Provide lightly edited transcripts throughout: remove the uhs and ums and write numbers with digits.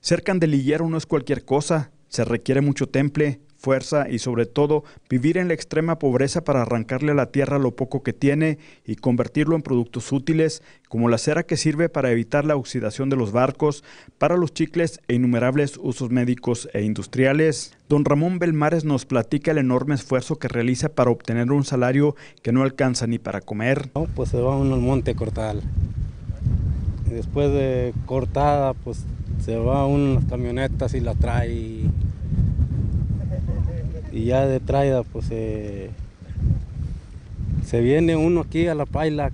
Ser candelillero no es cualquier cosa, se requiere mucho temple, fuerza y sobre todo vivir en la extrema pobreza para arrancarle a la tierra lo poco que tiene y convertirlo en productos útiles como la cera que sirve para evitar la oxidación de los barcos, para los chicles e innumerables usos médicos e industriales. Don Ramón Belmares nos platica el enorme esfuerzo que realiza para obtener un salario que no alcanza ni para comer. No, pues se va uno al monte a cortar. Y después de cortada, pues se va uno en las camionetas y la trae. Y ya de traída, pues se viene uno aquí a la paila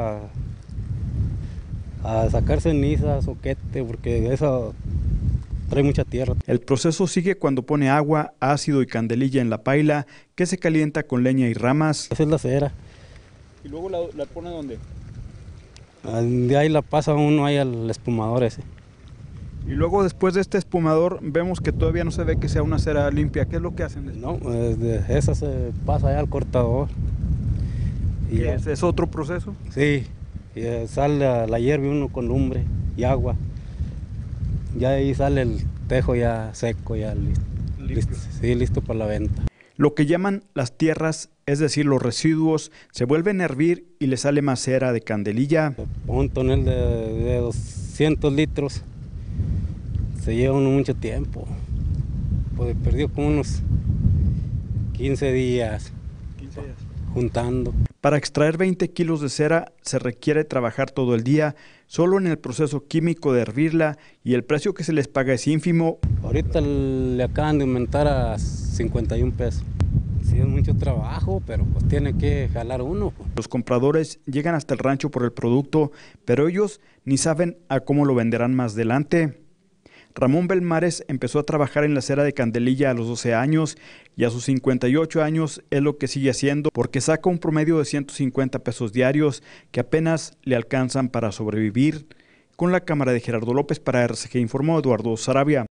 a sacar ceniza, soquete, porque eso trae mucha tierra. El proceso sigue cuando pone agua, ácido y candelilla en la paila, que se calienta con leña y ramas. Esa es la cera. ¿Y luego la pone dónde? De ahí la pasa uno ahí al espumador ese. Y luego después de este espumador vemos que todavía no se ve que sea una cera limpia. ¿Qué es lo que hacen después? No, de esa se pasa allá al cortador. ¿Y es otro proceso? Sí, y sale la hierve uno con lumbre y agua. Ya ahí sale el tejo ya seco, ya listo. Sí, listo para la venta. Lo que llaman las tierras, es decir, los residuos, se vuelven a hervir y le sale más cera de candelilla. Un tonel de 200 litros se lleva uno mucho tiempo. Pues perdió como unos 15 días juntando. Para extraer 20 kilos de cera se requiere trabajar todo el día, solo en el proceso químico de hervirla, y el precio que se les paga es ínfimo. Ahorita le acaban de aumentar a 51 pesos. Sí, es mucho trabajo, pero pues tiene que jalar uno. Los compradores llegan hasta el rancho por el producto, pero ellos ni saben a cómo lo venderán más adelante. Ramón Belmares empezó a trabajar en la cera de candelilla a los 12 años y a sus 58 años es lo que sigue haciendo, porque saca un promedio de 150 pesos diarios que apenas le alcanzan para sobrevivir. Con la cámara de Gerardo López para RCG informó Eduardo Saravia.